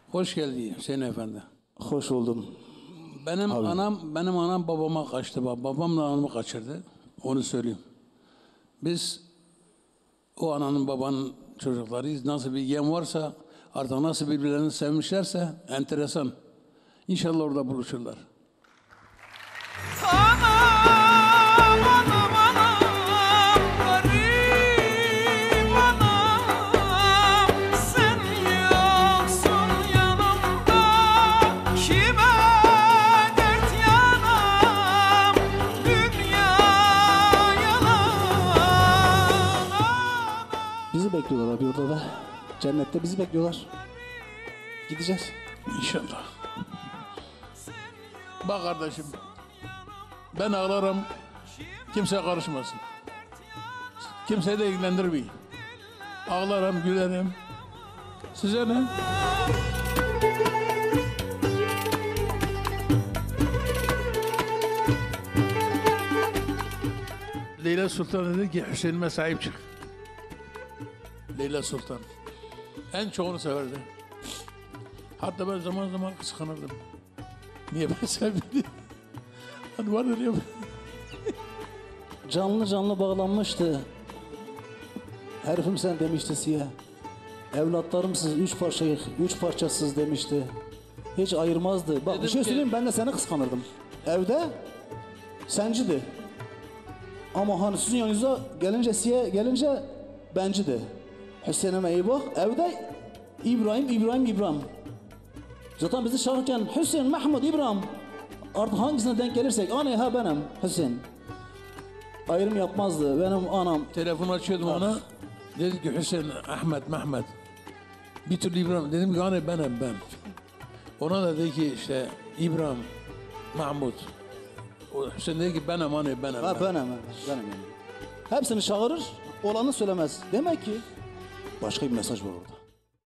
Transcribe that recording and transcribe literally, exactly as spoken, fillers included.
Hoş geldin Hüseyin Efendi. Hoş buldum. Benim Abi. anam, benim anam babama kaçtı. Babam da anamı kaçırdı. Onu söyleyeyim. Biz o ananın babanın çocuklarıyız. Nasıl bir yem varsa, artık nasıl birbirlerini sevmişlerse enteresan. İnşallah orada buluşurlar. Bizi bekliyorlar abi orada da. Cennette bizi bekliyorlar. Gideceğiz. İnşallah. Bak kardeşim, ben ağlarım, kimse karışmasın. Kimseyi de ilgilendirmeyin. Ağlarım, gülerim. Size ne? Leyla Sultan dedi ki Hüseyin'ime sahip çık. Leyla Sultan. En çoğunu severdi. Hatta ben zaman zaman kıskanırdım. Niye ben sevmedim? Hani vardır ya. Canlı canlı bağlanmıştı. Herifim sen demişti siyah. Evlatlarımsız üç parçayı, üç parçasız demişti. Hiç ayırmazdı. Bak Dedim bir şey ki- söyleyeyim, ben de seni kıskanırdım. Evde sencidi. Ama hani sizin yanınıza gelince siyah gelince bencidi. Hüseyin'e iyi bak. Evde İbrahim, İbrahim, İbrahim. Zaten bizi çağırırken Hüseyin, Mahmud, İbrahim. Artık hangisine denk gelirsek anne ha benim Hüseyin. Ayrım yapmazdı. Benim anam. Telefon açıyordum Ah. ona. Dedi ki Hüseyin, Ahmet, Mehmet. Bir türlü İbrahim. Dedim ki hani benim ben. Ona da dedi ki işte İbrahim, Mahmud. O Hüseyin dedi ki benim hani benim. Ha ben. benim, benim, benim. Hepsini çağırır, olanı söylemez. Demek ki başka bir mesaj var orada.